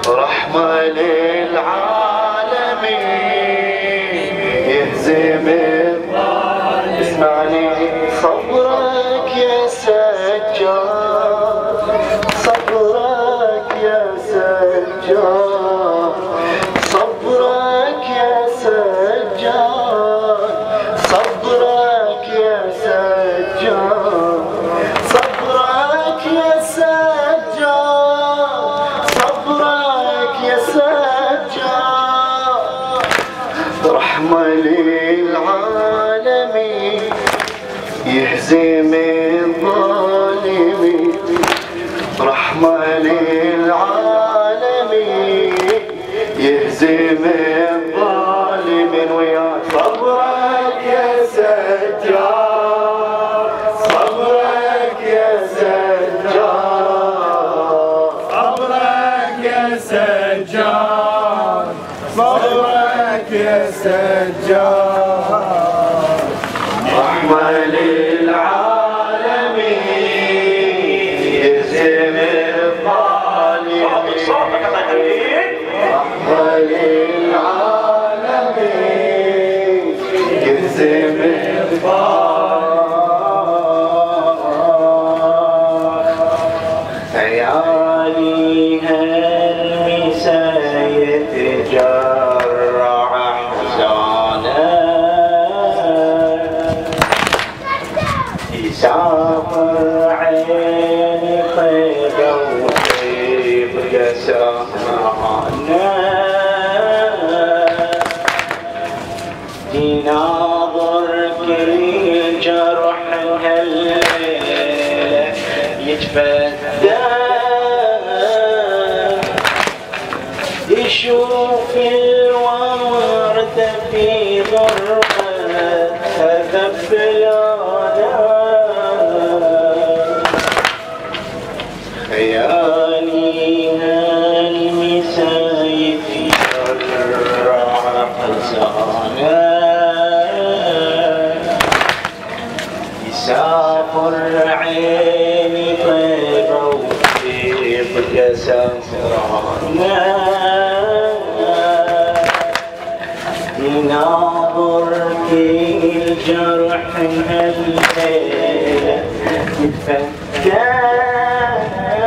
رحمة للعالمين يهزم الظالمين. اسمعني صبرك يا سجاد، صبرك يا سجاد، صبرك يا سجاد، صبرك يا سجاد، صبرك يا سجاد، صبرك يا سجاد. رحمة للعالمين يهزم الظالمين، رحمة للعالمين يهزم الظالمين. ويا صبرك يا سجاد، صبرك يا سجاد، صبرك يا سجاد، صبرك يا سجاد. رحمة للعالمين يهزم الظالمين، رحمة للعالمين يهزم الظالمين. عيالي هالمسا يتجرع احزانه، يسافر عيني طيبة وطيب سهرانة، يناظر كل جرح هالليلة يتفدى، يشوف الوردة في غربتها ذبلانة، خيالي هالمسا يتجرع حزانه، يسافر عيني طيبة ويبقى سهرانة، يناظر كل جرح هالليلة يتفتح،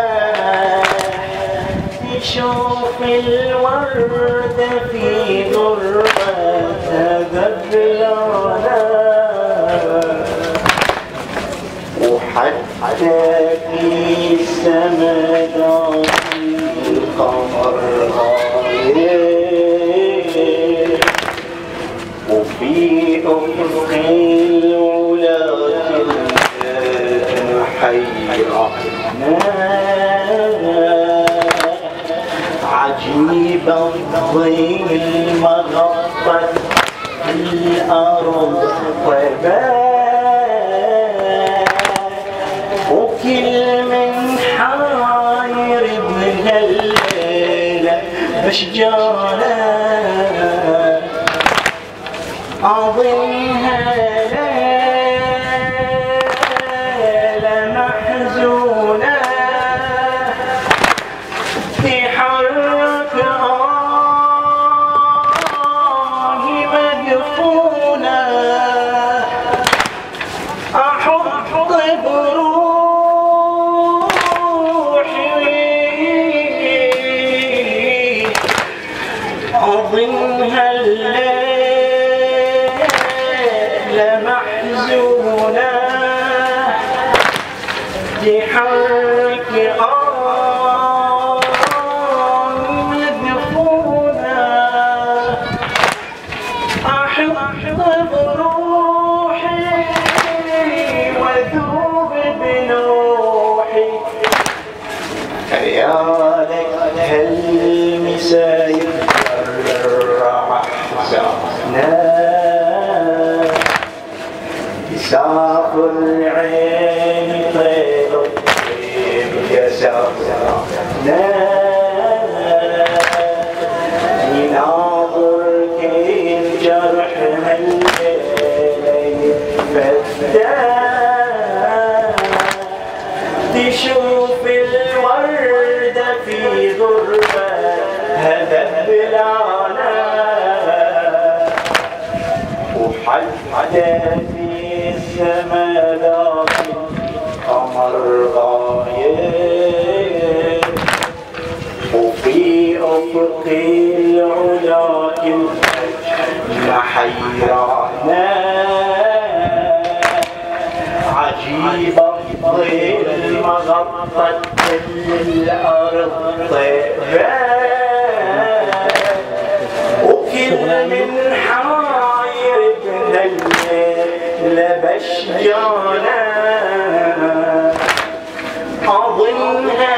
يشوف الوردة في غربتها ذبلانة، وحتى في السما القمر غايب، وفي أفق الولاة حيرانة، عجيبة الظل مغطت الأرض وبات، وكل من حاير بهالليلة بشجارة، أظنها ليلة محزونة، تحرك مدفونة، أحط بروحي أظنها الليلة محزونة، تحرك مدفونة، أحط بروحي وذوب بنوحي. خيالك هالمسا يتجرع احزانه، يسافر عيني طيبة وطيب يا سهرانة، يناظر كل جرح هالليلة يتفتح، تشوف الوردة في غربة حتى في السماء ذاك القمر غايب وفي أفق العلا النجم حيرانا عجيبة الظل مغطت الأرض طيبة وكل من حاير بهالليل بشجانة أظنها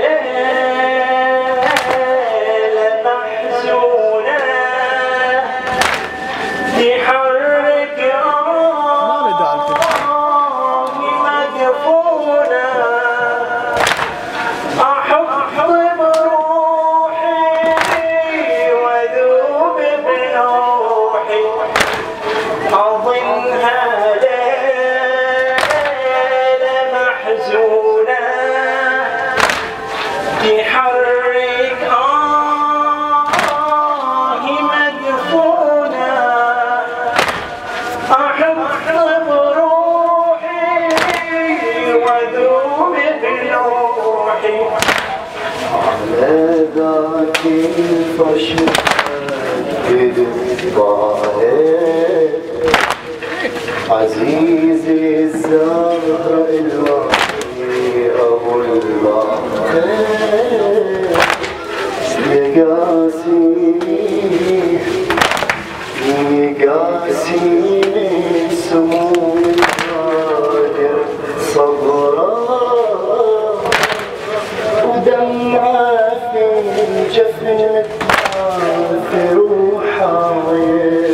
ليلة محزونة تحرك مدفونة أحب بروحي وذوب بنوحي أظنها ليلة محزونة تحرك مدفونة أحب بروحي وذوب بنوحي على ذاك الفرش الظاهر عزيزي الزهر الوحي أبو الباقر يا قاسيني سموم القادر صبرا ودمعة في الجفن متعافر وحاير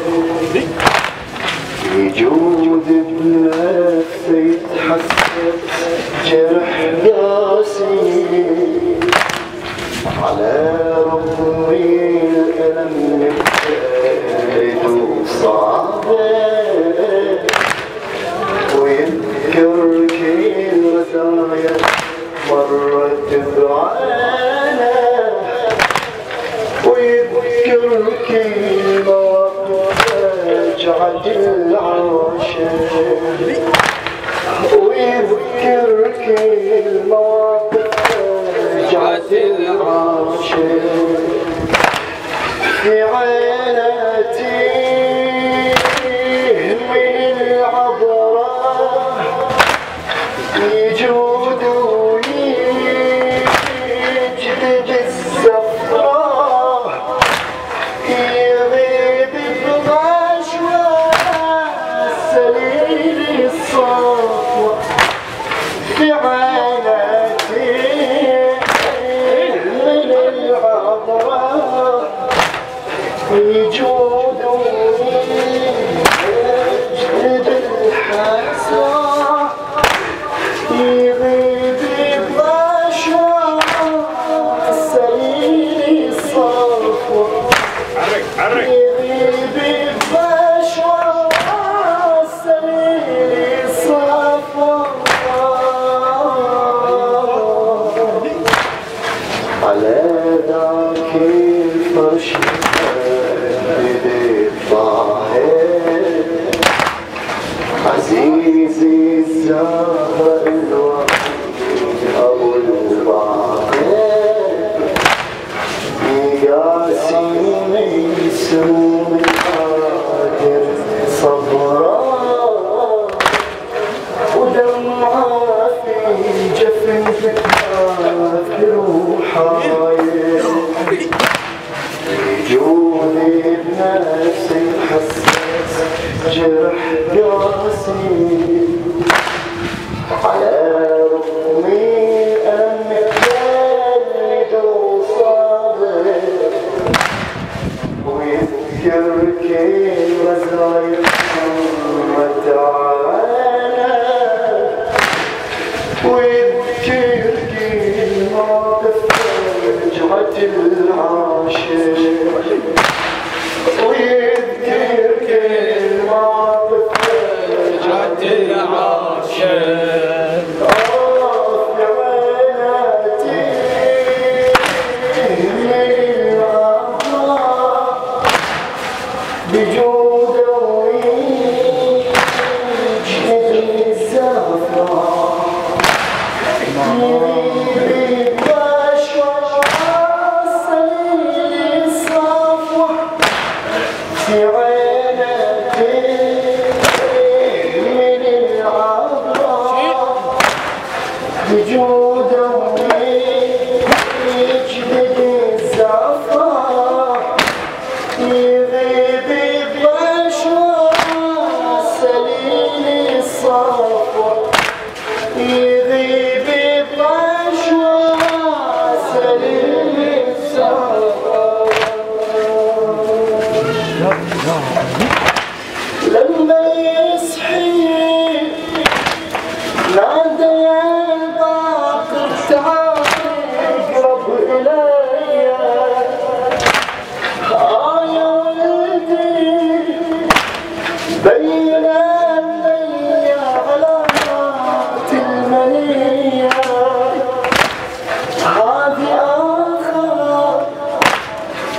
يجود بنفسه يتحسر جرح قاسي على ربي الألم مبتعد وصعب ويذكر كل رزايا مرت بعانا ويذكر كل مواقف جعد العاشق ويذكر كل مواقف جعد العاشق في عيناتي من العبرة يجود ويجدد الزفرة يغيب بغشوة السليل الصفوة في عيناتي من العبرة يجود ويجدد الحسرة يغيب بغشوة السليل الصفوة يغيب بغشوة السليل الصفوة على ذاك الفرش الظاهر عزيزي الزهر الوحيد أبو الباقر يقاسيني سموم القادر صبرا ودمعة في جفن فكافر وحاير يجوني بنفسي حساس جرح قاسي على رغمي أمكاني وصابر ويذكر كل مزايا وتعالى ويذكر كل موقف رجعت العاشق ويذكر كل موقف رجعت العاشق يا ويلاتي من العطاء بجود ويجدد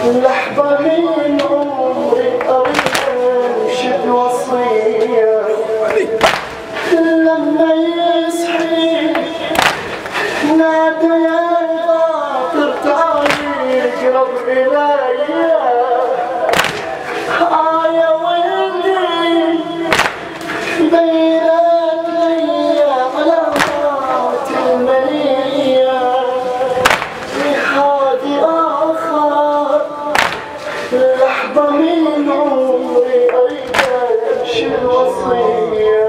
لحظة من عمري أريد أنشد وصية لما يصحي نادى يا خاطر تعال اقرب إلي يا ولدي بينات لي علامات المنية هادي آخر لحظة من عمري أريد أنشد وصية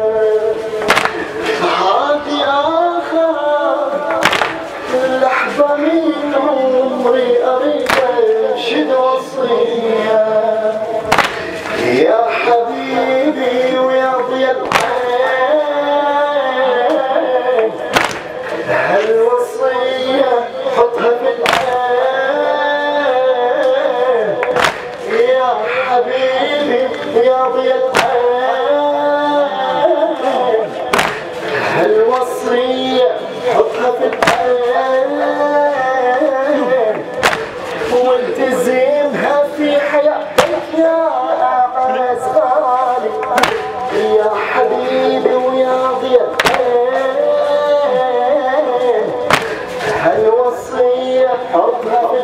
هادي آخر لحظة من عمري أريد أنشد وصية يا حبيبي ويا ضياء العين هالوصية حطها في العين يا حبيبي ويا ضياء العين هالوصية حطها في العين والتزمها في حياتك يا أعز غالي يا حبيبي ويا ضياء العين هالوصية حطها في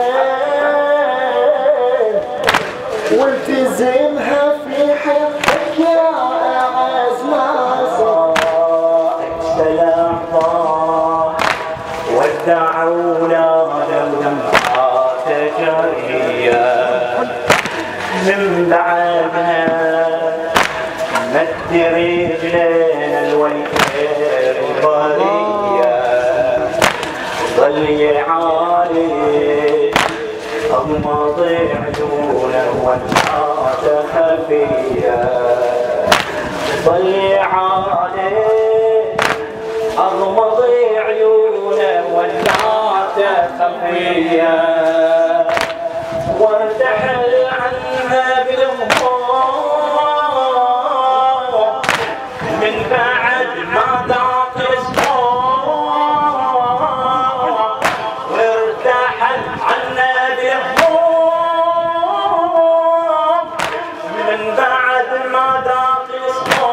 العين والتزمها في حياتك يا أعز ما صار سلام الله ودعونا لمحات جرية من بعدها مد رجلين الويل البرية ظل يعالج أغمض عيونه والنار خفية ظل يعالج أغمض عيونه والنار خفية وارتحل عنها بالهموم من بعد ما ضاق اسمه وارتحل عنا بالهموم من بعد ما ضاق اسمه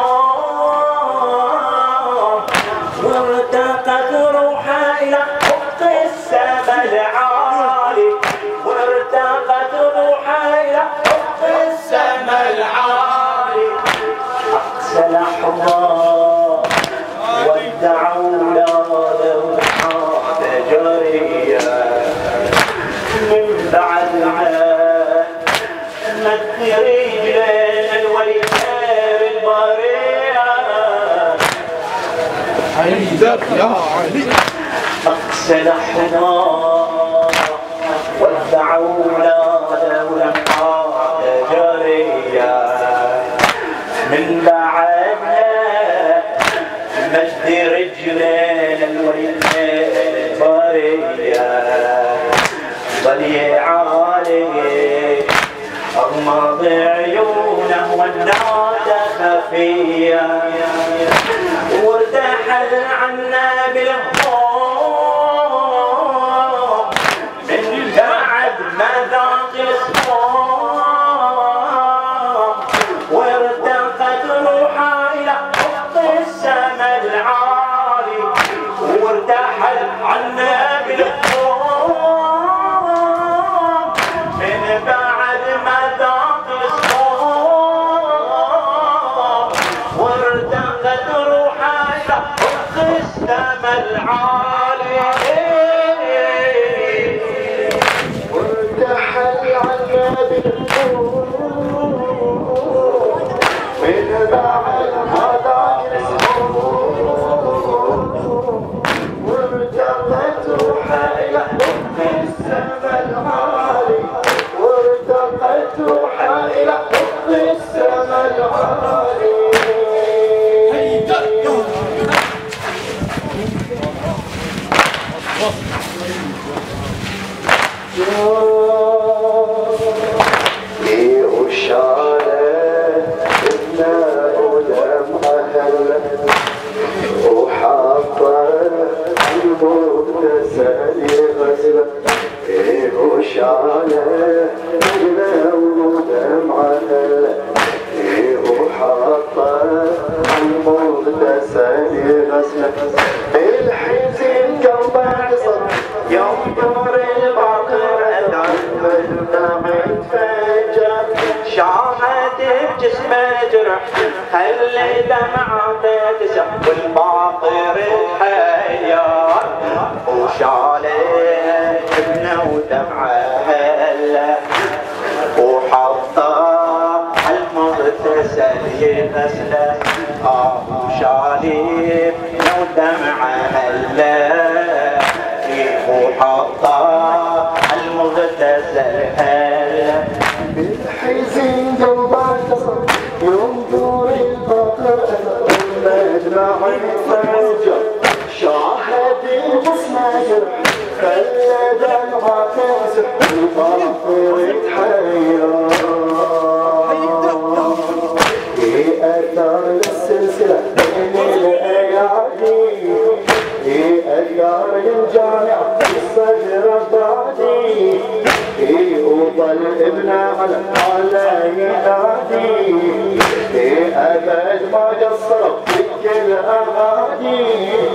وارتقت روحه إلى فوق السما العالي وارتقت روحه إلى فوق السما العالي أقسى لحظة ودعوا أولاده حاد جرية من بعدها مد رجلين الويل البرية حيدر يا علي أقسى لحظة ودعوا أولاده لحاد جرية من بعدها مد رجلين الويل البرية ظل يعالج أغمض عيونه والنار خفية وارتحل عنا بالهموم من بعد ما ذاق الصوم وارتقت روحه إلى فوق السما العالي وارتحل عنا بالهموم من بعد ما ذاق الصوم وارتقت روحه إلى فوق السما العالي وارتحل عنا بالهموم من بعد ما ضاق الصمود وارتقت روحه إلى فوق السما العالي وارتقت روحه إلى فوق السما العالي حيدر يا وشاله ودمعه وحطه المغتسل غسله الحزين قلبه قصر يوم دور الباقر اتعمد ودمعة فجر شاهد بجسمه جرح خلي دمعته تسح والباقر تحير وشاله ابنه ودمعه وحطه المغتسل يغسله وشالي ودمعه هلا وحطه المغتسل هلا الحزين قلبه قصر يوم دور الباقر مدمع الفجر شاهد جسمه جرح خلى دمعه تمسح الباقر يتحير أثار السلسلة بين الأيادي أثار الجامع الصدر بعدي وظل ابن على ينادي أبد ما قصر في كل أغادي